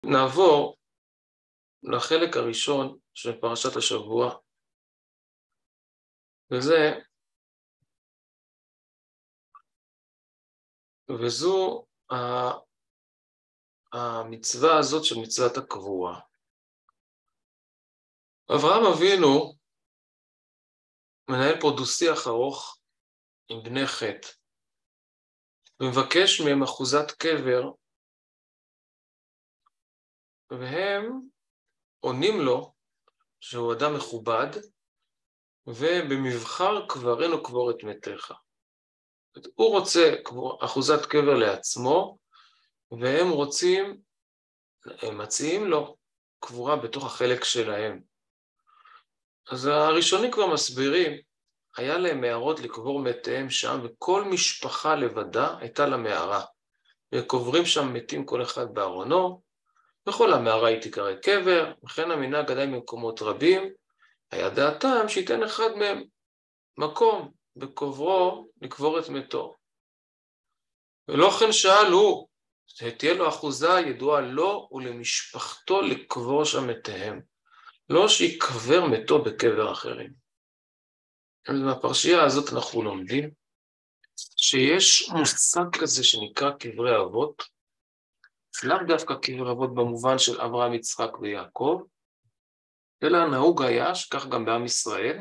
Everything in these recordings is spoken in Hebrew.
נעבור לחלק הראשון של פרשת השבוע, וזו המצווה הזאת של מצוות הקבורה. אברהם אבינו מנהל פה דו-שיח ארוך עם בני חטא, ומבקש מהם אחוזת קבר, והם עונים לו שהוא אדם מכובד, ובמבחר קברנו קבור את מתיך. הוא רוצה אחוזת קבר לעצמו, והם מציעים לו קבורה בתוך החלק שלהם. אז הראשונים כבר מסבירים, היה להם מערות לקבור מתיהם שם, וכל משפחה לבדה הייתה לה מערה, וקוברים שם מתים כל אחד בארונו, וכל המערה היא תיקרא קבר, וכן המנהג עדיין במקומות רבים, היה דעתם שייתן אחד מהם מקום בקוברו לקבור את מתו. ולא כן שאלו, שתהיה לו אחוזה ידועה לו ולמשפחתו לקבור שם מתיהם, לא שיקבר מתו בקבר אחרים. מהפרשייה הזאת אנחנו לומדים שיש מושג כזה שנקרא קברי אבות, לאו דווקא קבר אבות במובן של אברהם, יצחק ויעקב, אלא נהוג היה, שכך גם בעם ישראל,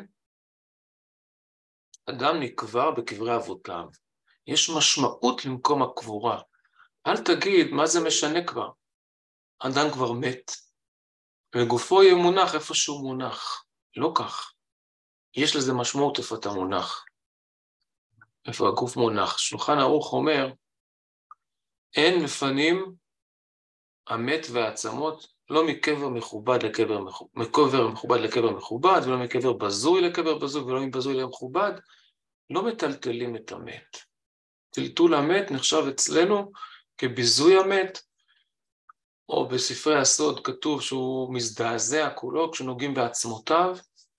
אדם נקבר בקברי אבותיו. יש משמעות למקום הקבורה. אל תגיד מה זה משנה כבר. אדם כבר מת, וגופו יהיה מונח איפה שהוא מונח. לא כך. יש לזה משמעות איפה אתה מונח. איפה הגוף מונח. שולחן ערוך אומר, אין לפנים המת והעצמות, לא מקבר מכובד לקבר מכובד, ולא מקבר בזוי לקבר בזוי, ולא מבזוי למכובד, לא מטלטלים את המת. טלטול המת נחשב אצלנו כביזוי המת, או בספרי הסוד כתוב שהוא מזדעזע כולו כשנוגעים בעצמותיו,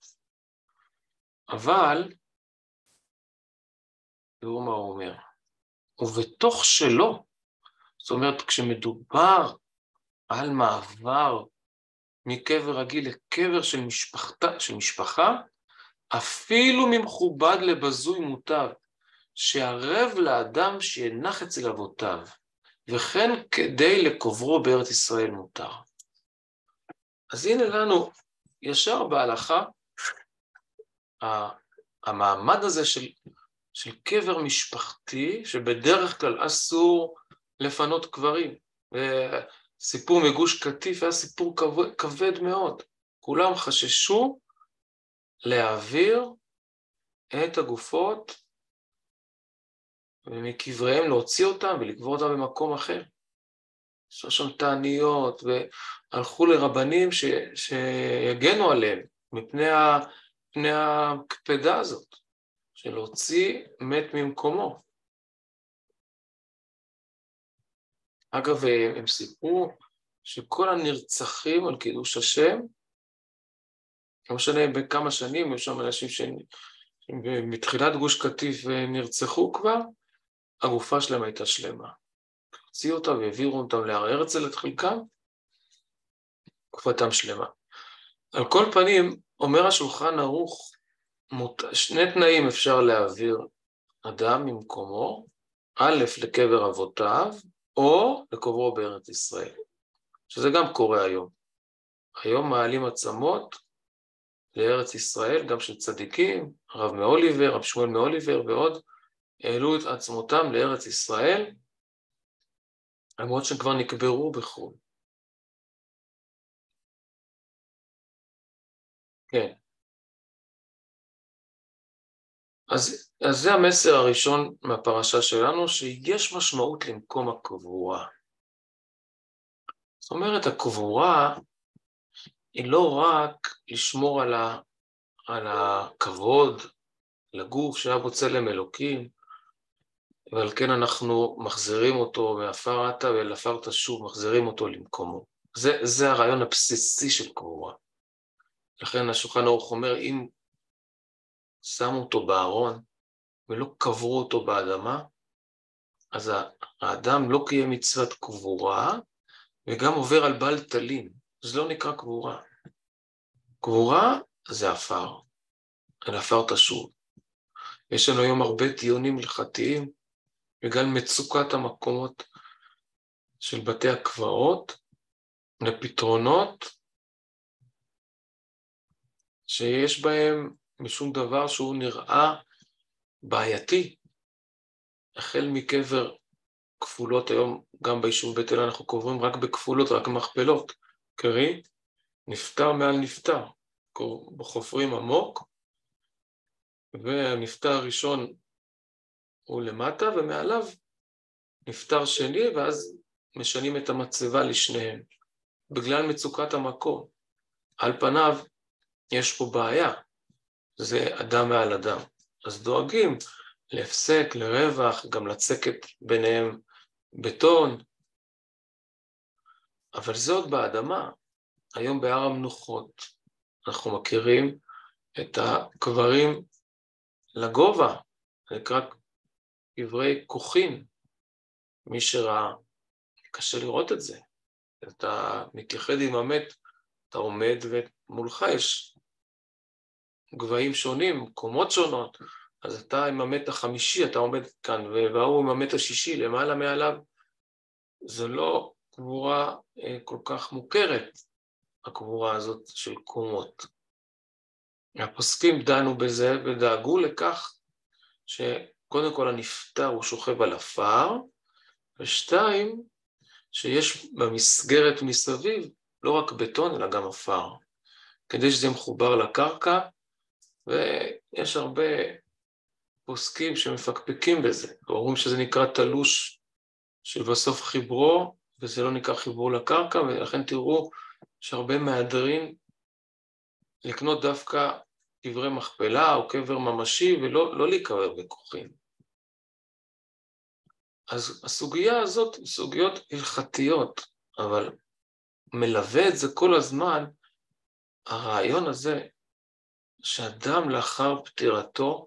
אבל, תראו מה הוא אומר, ובתוך שלו, זאת אומרת כשמדובר על מעבר מקבר רגיל לקבר של משפחה, אפילו ממכובד לבזוי מוטב, שערב לאדם שינח אצל אבותיו, וכן כדי לקוברו בארץ ישראל מותר. אז הנה לנו ישר בהלכה, המעמד הזה של קבר משפחתי, שבדרך כלל אסור לפנות קברים. סיפור מגוש קטיף היה סיפור כבד מאוד. כולם חששו להעביר את הגופות ומקבריהם להוציא אותם ולקבור אותם במקום אחר. יש שם תעניות והלכו לרבנים שיגנו עליהם מפני הקפדה הזאת של להוציא מת ממקומו. אגב, הם סיפרו שכל הנרצחים על קידוש השם, לא משנה בכמה שנים, יש שם אנשים שמתחילת גוש קטיף נרצחו כבר, הגופה שלהם הייתה שלמה. הוציאו אותה והעבירו אותם להר הרצל את חלקם, גופתם שלמה. על כל פנים, אומר השולחן ערוך, שני תנאים אפשר להעביר אדם ממקומו, א' לקבר אבותיו, או לקוברו בארץ ישראל, שזה גם קורה היום. היום מעלים עצמות לארץ ישראל, גם של צדיקים, הרב מאוליבר, רב שמואל מאוליבר ועוד, העלו את עצמותם לארץ ישראל, למרות שכבר נקברו בחו"ל. כן. אז זה המסר הראשון מהפרשה שלנו, שיש משמעות למקום הקבורה. זאת אומרת, הקבורה היא לא רק לשמור על הכבוד לגוף שהיה בו צלם אלוקים, ועל כן אנחנו מחזירים אותו מעפר אתה ואל עפר תשוב, מחזירים אותו למקומו. זה הרעיון הבסיסי של קבורה. לכן השולחן ערוך אומר, אם שמו אותו בארון ולא קברו אותו באדמה, אז האדם לא קיים מצוות קבורה, וגם עובר על בעל טלין. זה לא נקרא קבורה. קבורה זה עפר, על עפר תשוב. יש לנו היום הרבה דיונים הלכתיים, בגלל מצוקת המקומות של בתי הקברות, לפתרונות שיש בהם משום דבר שהוא נראה בעייתי, החל מקבר כפולות. היום גם ביישוב בית אל אנחנו קוברים רק בכפולות, רק מכפלות, קרי נפטר מעל נפטר, חופרים עמוק, והנפטר הראשון הוא למטה, ומעליו נפטר שני, ואז משנים את המצבה לשניהם, בגלל מצוקת המקום. על פניו יש פה בעיה, זה אדם מעל אדם, אז דואגים להפסק, לרווח, גם לצקת ביניהם בטון, אבל זה עוד באדמה. היום בהר המנוחות אנחנו מכירים את הקברים לגובה, זה נקרא קברי כוחין. מי שראה, קשה לראות את זה. אתה מתייחד עם המת, אתה עומד ומולך יש גבהים שונים, קומות שונות, אז אתה עם המת החמישי, אתה עומד כאן, והוא עם המת השישי, למעלה מעליו. זה לא קבורה כל כך מוכרת, הקבורה הזאת של קומות. הפוסקים דנו בזה ודאגו לכך שקודם כל הנפטר הוא שוכב על עפר, ושתיים, שיש במסגרת מסביב לא רק בטון אלא גם עפר, כדי שזה מחובר לקרקע, ויש הרבה פוסקים שמפקפקים בזה, ואומרים שזה נקרא תלוש שבסוף חיברו, וזה לא נקרא חיבור לקרקע, ולכן תראו שהרבה מהדרים לקנות דווקא קברי מכפלה או קבר ממשי, ולא להיקבר בכוחים. אז הסוגיה הזאת היא סוגיות הלכתיות, אבל מלווה את זה כל הזמן, הרעיון הזה שאדם לאחר פטירתו,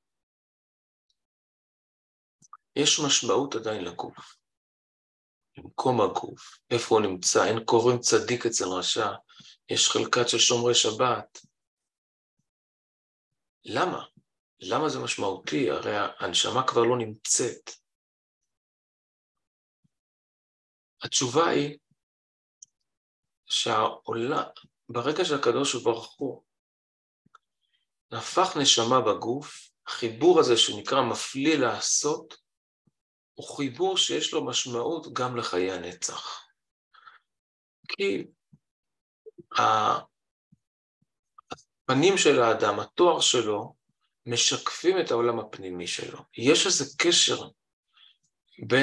יש משמעות עדיין לגוף, למקום הגוף, איפה הוא נמצא, אין קוברים צדיק אצל רשע, יש חלקת של שומרי שבת. למה? למה זה משמעותי? הרי הנשמה כבר לא נמצאת. התשובה היא ברגע שהקדוש ברוך הוא נפח נשמה בגוף, החיבור הזה שנקרא מפליא לעשות, הוא חיבור שיש לו משמעות גם לחיי הנצח. כי הפנים של האדם, התואר שלו, משקפים את העולם הפנימי שלו. יש איזה קשר בין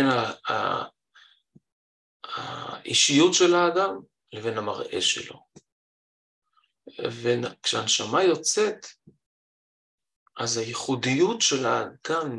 האישיות של האדם לבין המראה שלו. וכשהנשמה יוצאת, אז הייחודיות של האדם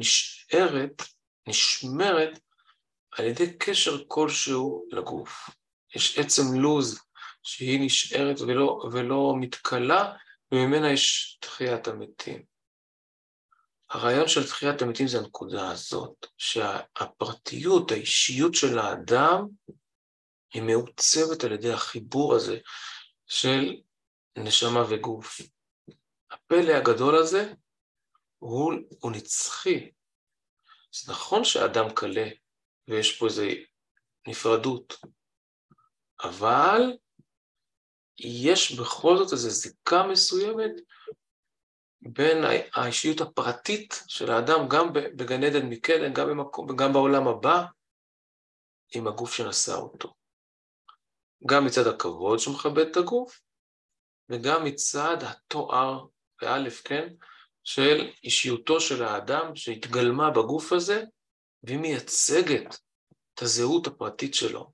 נשמרת על ידי קשר כלשהו לגוף. יש עצם לוז שהיא נשארת ולא מתקלה, וממנה יש תחיית המתים. הרעיון של תחיית המתים זה הנקודה הזאת, שהפרטיות, האישיות של האדם, היא מעוצבת על ידי החיבור הזה של נשמה וגוף. הפלא הגדול הזה הוא נצחי. זה נכון שאדם קלה ויש פה איזו נפרדות, אבל יש בכל זאת איזו זיקה מסוימת בין האישיות הפרטית של האדם, גם בגן עדן מקדם, גם בעולם הבא, עם הגוף שנשא אותו. גם מצד הכבוד שמכבד את הגוף, וגם מצד התואר, באלף, כן, של אישיותו של האדם שהתגלמה בגוף הזה, והיא מייצגת את הזהות הפרטית שלו.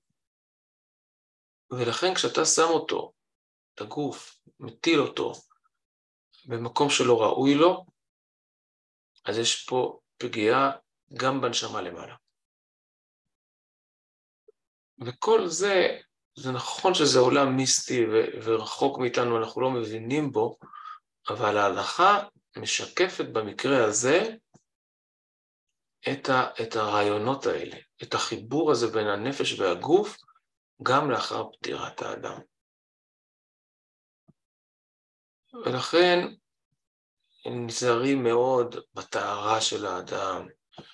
ולכן כשאתה שם אותו, את הגוף, מטיל אותו, במקום שלא ראוי לו, אז יש פה פגיעה גם בנשמה למעלה. וכל זה, זה נכון שזה עולם מיסטי ורחוק מאיתנו, אנחנו לא מבינים בו, אבל ההלכה משקפת במקרה הזה את הרעיונות האלה, את החיבור הזה בין הנפש והגוף, גם לאחר פטירת האדם. ולכן הם נזהרים מאוד בטהרה של האדם,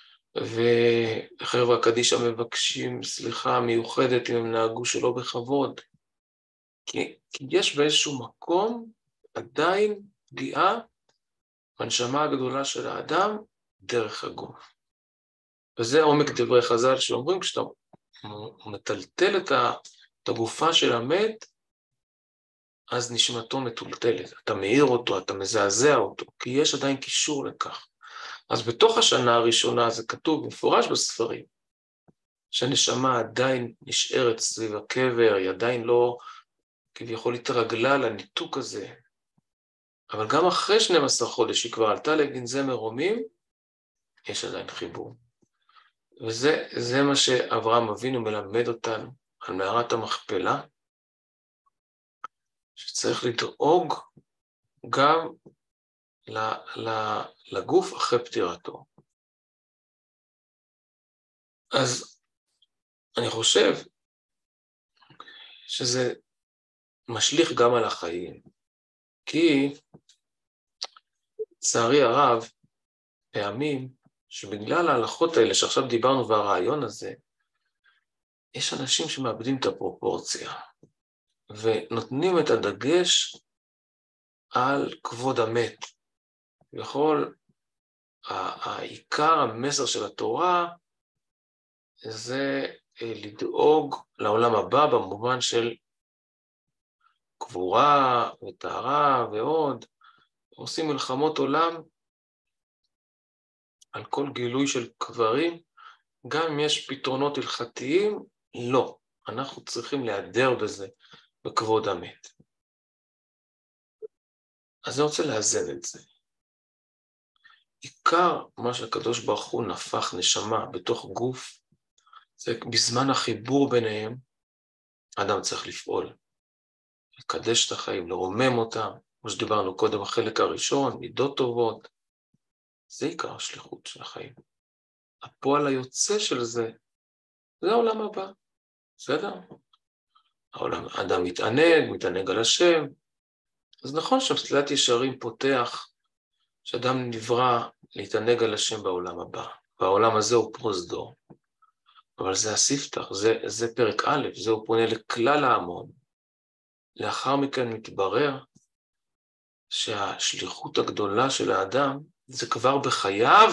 וחברה הקדישא מבקשים סליחה מיוחדת אם הם נהגו שלא בכבוד, כי יש באיזשהו מקום עדיין פגיעה בנשמה הגדולה של האדם דרך הגוף. וזה עומק דברי חז"ל שאומרים, כשאתה מטלטל את הגופה של המת, אז נשמתו מטולטלת, אתה מאיר אותו, אתה מזעזע אותו, כי יש עדיין קישור לכך. אז בתוך השנה הראשונה זה כתוב מפורש בספרים, שהנשמה עדיין נשארת סביב הקבר, היא עדיין לא כביכול התרגלה לניתוק הזה, אבל גם אחרי 12 חודש היא כבר עלתה לגנזי מרומים, יש עדיין חיבור. וזה מה שאברהם אבינו מלמד אותנו על מערת המכפלה, שצריך לדאוג גם לגוף אחרי פטירתו. אז אני חושב שזה משליך גם על החיים, כי לצערי הרב, פעמים שבגלל ההלכות האלה שעכשיו דיברנו והרעיון הזה, יש אנשים שמאבדים את הפרופורציה, ונותנים את הדגש על כבוד המת. בכל העיקר המסר של התורה זה לדאוג לעולם הבא במובן של קבורה וטהרה ועוד. עושים מלחמות עולם על כל גילוי של קברים, גם אם יש פתרונות הלכתיים, לא. אנחנו צריכים להיעדר בזה, בכבוד המת. אז אני רוצה לאזן את זה. עיקר מה שהקדוש ברוך הוא נפח נשמה בתוך גוף, זה בזמן החיבור ביניהם, האדם צריך לפעול, לקדש את החיים, לרומם אותם, כמו שדיברנו קודם, החלק הראשון, מידות טובות, זה עיקר השליחות של החיים. הפועל היוצא של זה, זה העולם הבא, בסדר? האדם מתענג על השם, אז נכון שמסילת ישרים פותח, שאדם נברא להתענג על השם בעולם הבא, והעולם הזה הוא פרוזדור. אבל זה הספתח, זה פרק א', זה הוא פונה לכלל ההמון. לאחר מכן מתברר שהשליחות הגדולה של האדם, זה כבר בחייו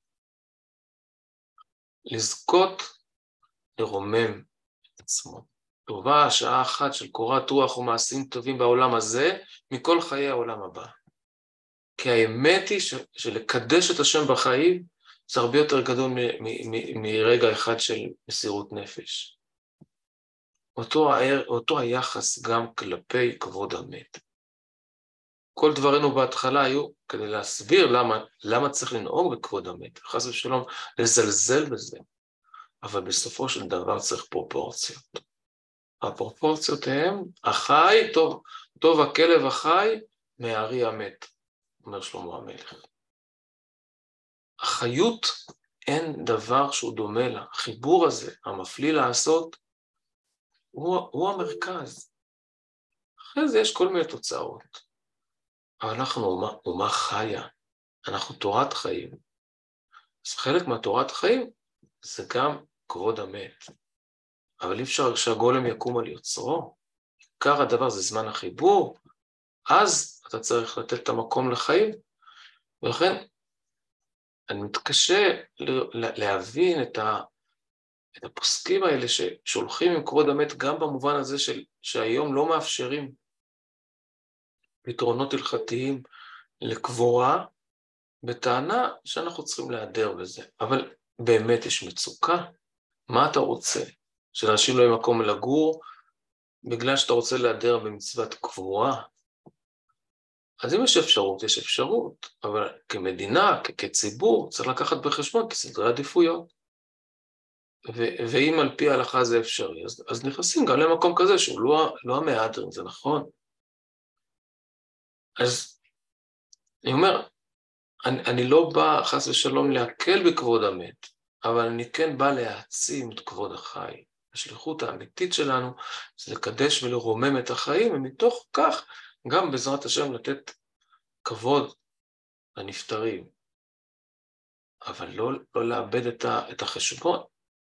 לזכות לרומם את עצמו. טובה שעה אחת של קורת רוח ומעשים טובים בעולם הזה, מכל חיי העולם הבא. כי האמת היא שלקדש את השם בחיים, זה הרבה יותר גדול מרגע אחד של מסירות נפש. אותו היחס גם כלפי כבוד המת. כל דברינו בהתחלה היו כדי להסביר למה צריך לנהוג בכבוד המת, חס ושלום לזלזל בזה, אבל בסופו של דבר צריך פרופורציות. הפרופורציות הן, החי, טוב הכלב החי, מהארי המת, אומר שלמה המלך. החיות אין דבר שהוא דומה לה, החיבור הזה, המפליא לעשות, הוא המרכז. אחרי זה יש כל מיני תוצאות. אבל אנחנו אומה חיה, אנחנו תורת חיים. אז חלק מהתורת חיים זה גם כבוד המת. אבל אי אפשר שהגולם יקום על יוצרו. עיקר הדבר זה זמן החיבור, אז אתה צריך לתת את המקום לחיים. ולכן אני מתקשה להבין את הפוסקים האלה ששולחים עם כבוד המת גם במובן הזה שהיום לא מאפשרים פתרונות הלכתיים לקבורה, בטענה שאנחנו צריכים להיעדר בזה. אבל באמת יש מצוקה. מה אתה רוצה? שלאנשים לא יהיה מקום לגור, בגלל שאתה רוצה להיעדר במצוות קבורה? אז אם יש אפשרות, יש אפשרות, אבל כמדינה, כציבור, צריך לקחת בחשבון כסדרי עדיפויות. ואם על פי ההלכה זה אפשרי, אז נכנסים גם למקום כזה שהוא לא המהדרין, זה נכון. אז אני אומר, אני לא בא חס ושלום להקל בכבוד המת, אבל אני כן בא להעצים את כבוד החי. השליחות האמיתית שלנו זה לקדש ולרומם את החיים, ומתוך כך גם בעזרת השם לתת כבוד לנפטרים, אבל לא לאבד את החשבון.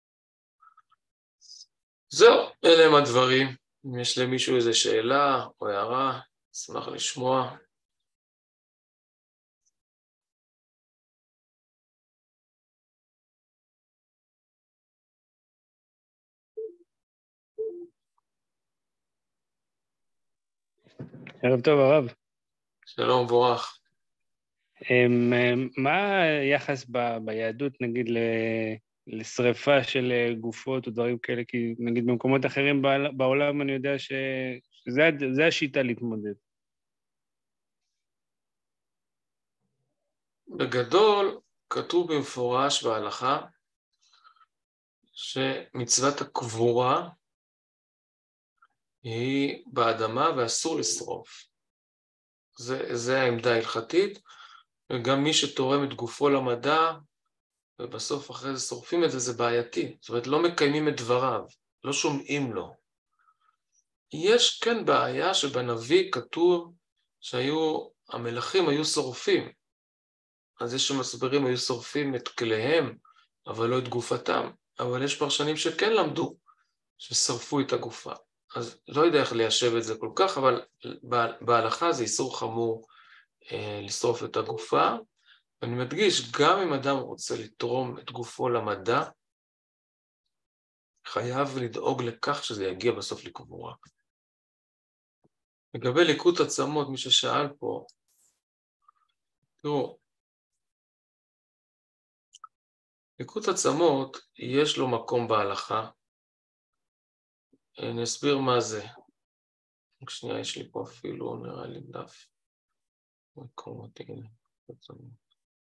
זהו, אלה הם הדברים. אם יש למישהו איזו שאלה או הערה, אשמח לשמוע. ערב טוב, הרב. שלום, מבורך. מה היחס ביהדות, נגיד, לשריפה של גופות או דברים כאלה? כי נגיד במקומות אחרים בעולם אני יודע שזה השיטה להתמודד. בגדול, כתוב במפורש בהלכה שמצוות הקבורה היא באדמה ואסור לשרוף. זה העמדה ההלכתית, וגם מי שתורם את גופו למדע, ובסוף אחרי זה שורפים את זה, זה בעייתי. זאת אומרת, לא מקיימים את דבריו, לא שומעים לו. יש כן בעיה שבנביא כתוב שהמלכים היו שורפים. אז יש שמסברים היו שורפים את כליהם, אבל לא את גופתם. אבל יש פרשנים שכן למדו, ששרפו את הגופה. אז לא יודע איך ליישב את זה כל כך, אבל בהלכה זה איסור חמור לשרוף את הגופה. ואני מדגיש, גם אם אדם רוצה לתרום את גופו למדע, חייב לדאוג לכך שזה יגיע בסוף לקבורה. לגבי ליקוט עצמות, מי ששאל פה, תראו, ליקוט עצמות יש לו מקום בהלכה. אני אסביר מה זה. רק שנייה, יש לי פה אפילו, נראה לי דף. מקומות, הנה, עצמות.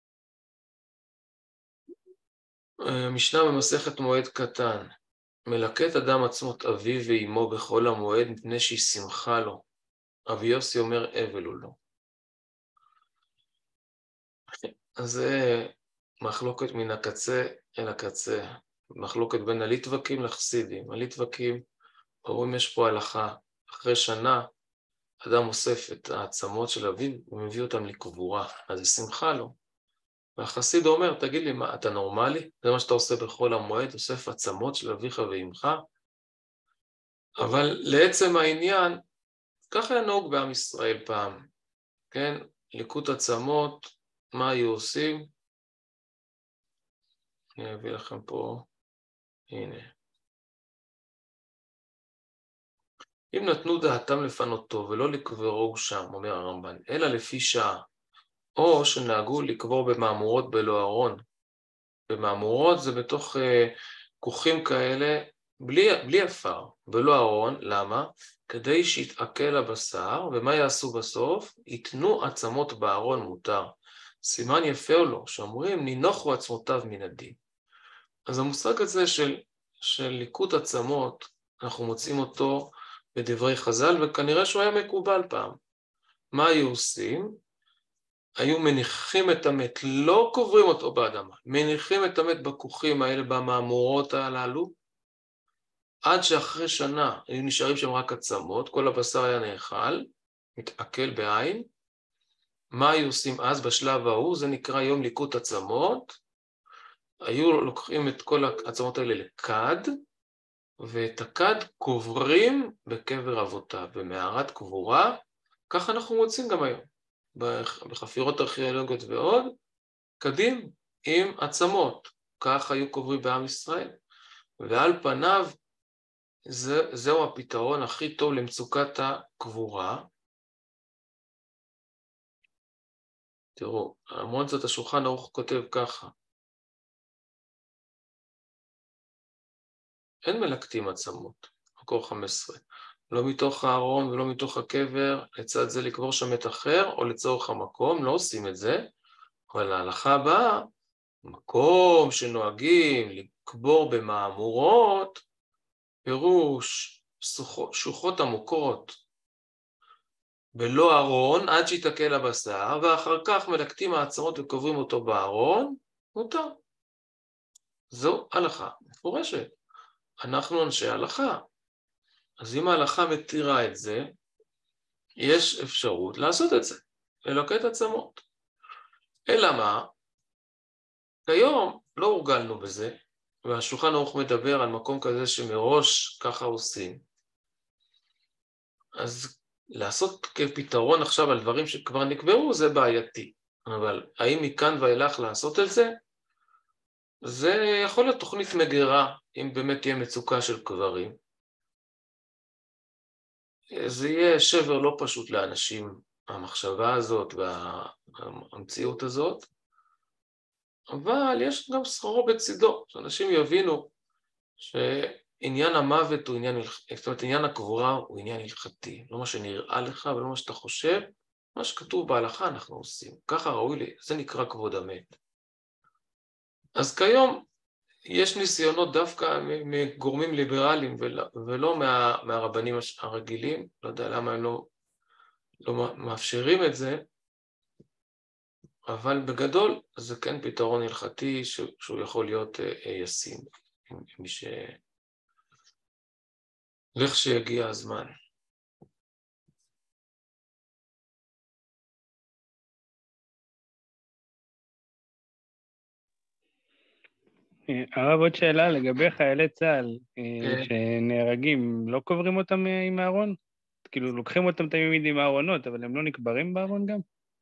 משנה במסכת מועד קטן. מלקט אדם עצמות אביו ואמו בכל המועד מפני שהיא שמחה לו. אבי יוסי אומר אבל הוא לא. אז זה מחלוקת מן הקצה אל הקצה. מחלוקת בין הליטווקים לחסידים. הליטווקים אומרים יש פה הלכה. אחרי שנה אדם אוסף את העצמות של אביו ומביא אותם לקבורה. אז היא שמחה לו. והחסיד אומר, תגיד לי, מה, אתה נורמלי? זה מה שאתה עושה בכל המועד, אוסף עצמות של אביך ואמך? אבל לעצם העניין, ככה היה נהוג בעם ישראל פעם, כן? ליקוט עצמות, מה היו עושים? אני אביא לכם פה, הנה. אם נתנו דעתם לפנותו ולא לקברו שם, אומר הרמב"ן, אלא לפי שעה, או שנהגו לקבור במאמורות בלא ארון. במאמורות זה בתוך כוכים כאלה, בלי אפר, בלא ארון. למה? כדי שיתעכל הבשר, ומה יעשו בסוף? יתנו עצמות בארון מותר. סימן יפה או לא, שאומרים נינוחו עצמותיו מן הדין. אז המושג הזה של ליקוט עצמות, אנחנו מוצאים אותו בדברי חז"ל, וכנראה שהוא היה מקובל פעם. מה היו עושים? היו מניחים את המת, לא קוברים אותו באדמה, מניחים את המת בכוכים האלה, במאמורות הללו, עד שאחרי שנה היו נשארים שם רק עצמות, כל הבשר היה נאכל, מתעכל בעין. מה היו עושים אז בשלב ההוא? זה נקרא יום ליקוט עצמות. היו לוקחים את כל העצמות האלה לכד, ואת הכד קוברים בקבר אבותיו, במערת קבורה. ככה אנחנו מוצאים גם היום. בחפירות ארכיאולוגיות ועוד, קדים עם עצמות, כך היו קוברים בעם ישראל, ועל פניו זהו הפתרון הכי טוב למצוקת הקבורה. תראו, למרות זאת השולחן ערוך כותב ככה, אין מלקטים עצמות, מקור 15, לא מתוך הארון ולא מתוך הקבר, לצד זה לקבור שם את אחר, או לצורך המקום, לא עושים את זה, אבל ההלכה הבאה, מקום שנוהגים לקבור במאמורות, פירוש שוחות עמוקות, בלא ארון, עד שיתעכל הבשר, ואחר כך מלקטים העצמות וקוברים אותו בארון, מותר. זו הלכה מפורשת. אנחנו אנשי הלכה. אז אם ההלכה מתירה את זה, יש אפשרות לעשות את זה, ללקט עצמות. אלא מה? כיום לא הורגלנו בזה, והשולחן ערוך מדבר על מקום כזה שמראש ככה עושים. אז לעשות כפתרון עכשיו על דברים שכבר נקבעו זה בעייתי. אבל האם מכאן ואילך לעשות את זה? זה יכול להיות תוכנית מגירה, אם באמת תהיה מצוקה של קברים. זה יהיה שבר לא פשוט לאנשים, המחשבה הזאת והמציאות הזאת, אבל יש גם שכרו בצידו, שאנשים יבינו שעניין המוות הוא עניין, זאת אומרת, עניין הקבורה הוא עניין הלכתי, לא מה שנראה לך ולא מה שאתה חושב, מה שכתוב בהלכה אנחנו עושים, ככה ראוי לי, זה נקרא כבוד המת. אז כיום יש ניסיונות דווקא מגורמים ליברליים ולא מהרבנים הרגילים, לא יודע למה הם לא מאפשרים את זה, אבל בגדול זה כן פתרון הלכתי שהוא יכול להיות ישים, לך שיגיע הזמן. הרב, עוד שאלה לגבי חיילי צה"ל שנהרגים, לא קוברים אותם עם הארון? כאילו לוקחים אותם תמיד עם הארונות, אבל הם לא נקברים בארון גם?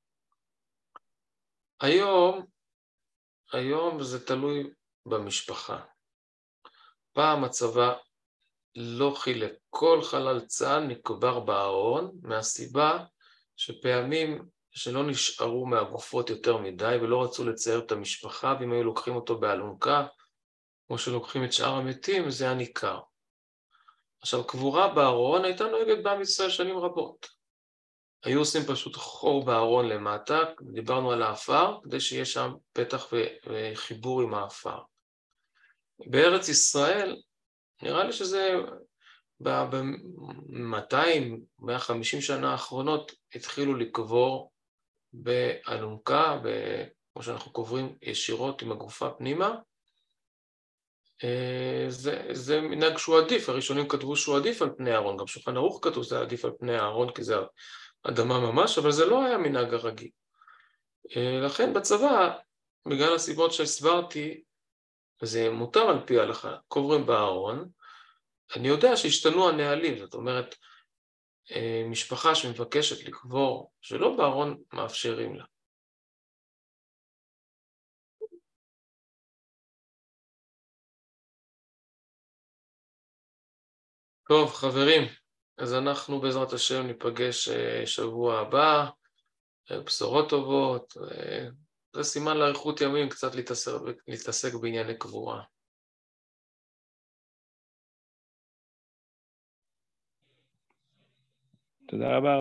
היום זה תלוי במשפחה. פעם הצבא לא חילק, כל חלל צה"ל נקבר בארון, מהסיבה שפעמים שלא נשארו מהגופות יותר מדי ולא רצו לצייר את המשפחה, ואם היו לוקחים אותו באלונקה, כמו שלוקחים את שאר המתים, זה היה ניכר. עכשיו, קבורה בארון הייתה נוהגת בעם ישראל שנים רבות. היו עושים פשוט חור בארון למטה, דיברנו על האפר, כדי שיהיה שם פתח וחיבור עם האפר. בארץ ישראל, נראה לי שזה ב-200-150 שנה האחרונות התחילו לקבור באלונקה, כמו שאנחנו קוברים ישירות עם הגופה פנימה. זה מנהג שהוא עדיף, הראשונים כתבו שהוא עדיף על פני הארון, גם שולחן ערוך כתוב שזה עדיף על פני הארון כי זה אדמה ממש, אבל זה לא היה מנהג הרגיל. לכן בצבא, בגלל הסיבות שהסברתי, וזה מותר על פי ההלכה, קוברים בארון, אני יודע שהשתנו הנהלים, זאת אומרת, משפחה שמבקשת לקבור שלא בארון מאפשרים לה. טוב, חברים, אז אנחנו בעזרת השם ניפגש שבוע הבא, בשורות טובות, זה סימן לאריכות ימים קצת להתעסק בענייני קבורה. תודה רבה.